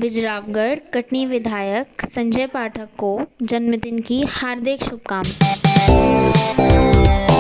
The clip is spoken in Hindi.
बिजरावगढ़ कटनी विधायक संजय पाठक को जन्मदिन की हार्दिक शुभकामनाएं।